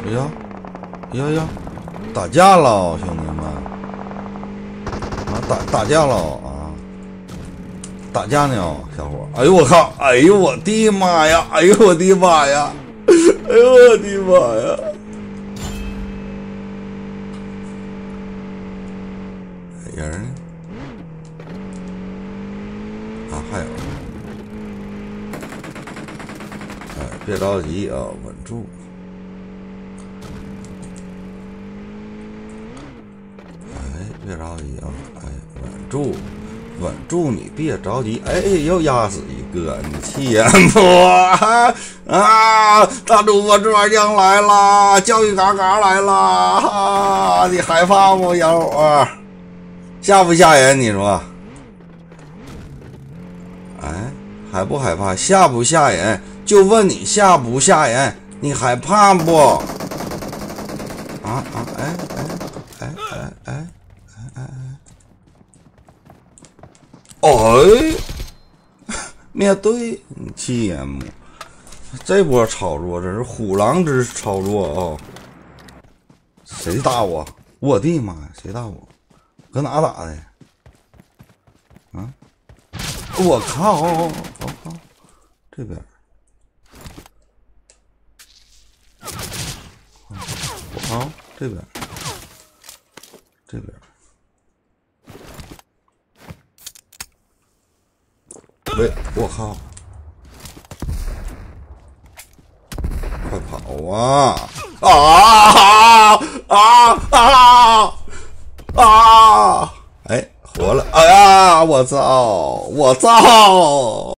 哎呀，哎呀呀，打架了，兄弟们！啊，打架了啊！打架呢，小伙！哎呦我靠！哎呦我的妈呀！哎呦我的妈呀！哎呦我的妈呀！人呢？啊，还有。哎，别着急啊，稳住。哎，别着急啊！哎，稳住。稳住，你别着急。哎，又压死一个，你气不？啊！大主播猪八酱来啦，教育嘎嘎来啦！你害怕不，小伙？吓不吓人？你说？哎，害不害怕？吓不吓人？就问你吓不吓人？你害怕不？啊！哎，面对你气人不？这波操作真是虎狼之操作啊、哦！谁打我？我的妈呀！谁打我？搁哪打的？啊！我靠！我靠！这边。我靠！这边。这边。喂！我靠！快跑啊！哎，活了！哎呀，我操！